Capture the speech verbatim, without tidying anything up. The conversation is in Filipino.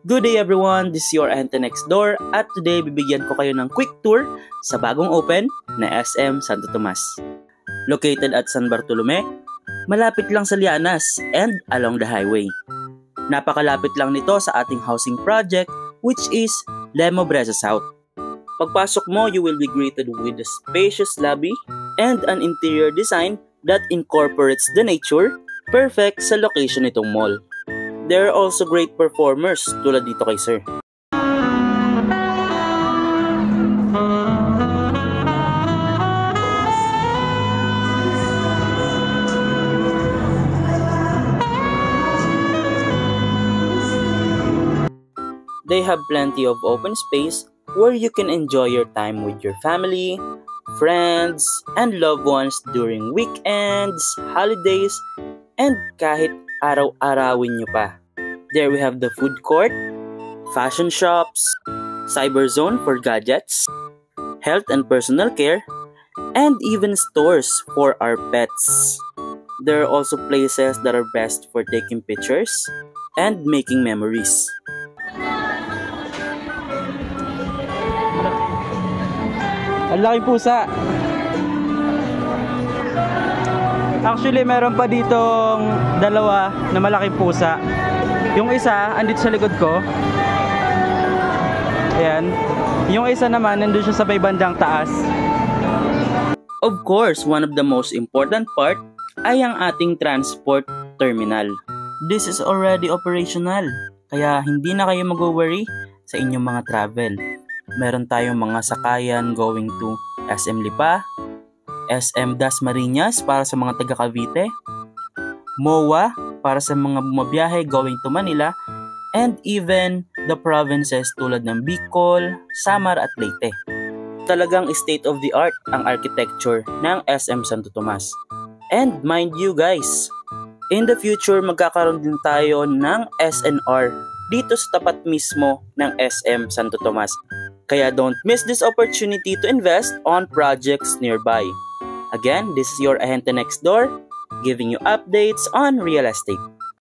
Good day everyone, this is your Ante Next Door at today bibigyan ko kayo ng quick tour sa bagong open na S M Santo Tomas. Located at San Bartolome, malapit lang sa Lianas and along the highway. Napakalapit lang nito sa ating housing project which is Lemo Bresa South. Pagpasok mo, you will be greeted with a spacious lobby and an interior design that incorporates the nature, perfect sa location nitong mall. There are also great performers tulad dito kay Sir. They have plenty of open space where you can enjoy your time with your family, friends, and loved ones during weekends, holidays, and kahit araw-arawin nyo pa. There we have the food court, fashion shops, cyber zone for gadgets, health and personal care, and even stores for our pets. There are also places that are best for taking pictures and making memories. Ang laki pusa. Actually, meron pa ditong dalawa na malaking pusa. Yung isa, andito sa likod ko. Ayan. Yung isa naman, nandun siya sa may bandang taas. Of course, one of the most important part ay ang ating transport terminal. This is already operational, kaya hindi na kayo mag-worry sa inyong mga travel. Meron tayong mga sakayan going to S M Lipa, S M Dasmariñas para sa mga taga Cavite, M O A para sa mga bumabiyahe going to Manila, and even the provinces tulad ng Bicol, Samar at Leyte. Talagang state of the art ang architecture ng S M Santo Tomas. And mind you guys, in the future magkakaroon din tayo ng S N R dito sa tapat mismo ng S M Santo Tomas. Kaya don't miss this opportunity to invest on projects nearby. Again, this is your Ahente Next Door, giving you updates on real estate.